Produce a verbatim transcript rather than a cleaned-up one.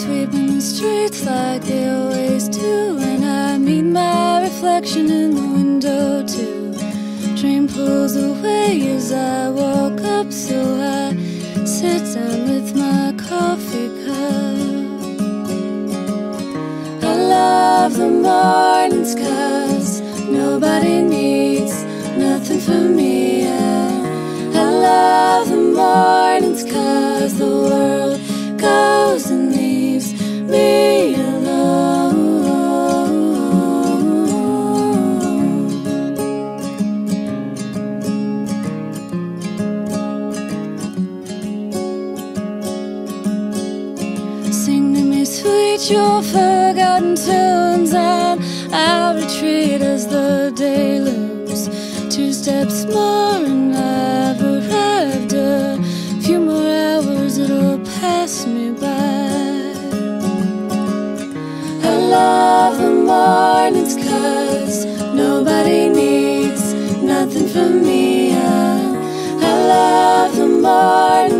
sweeping the streets like they always do, and I meet my reflection in the window too. Dream pulls away as I walk up, so I sit down with my coffee cup. I love the mornings 'cause nobody needs nothing from me. I, I love the mornings 'cause the world goes and leaves me alone. Sing to me sweet your forgotten tunes, and I'll retreat as the day looms. Two steps more and I've arrived. A few more hours, it'll pass me by. I love the mornings 'cause nobody needs nothing from me. I, I love the mornings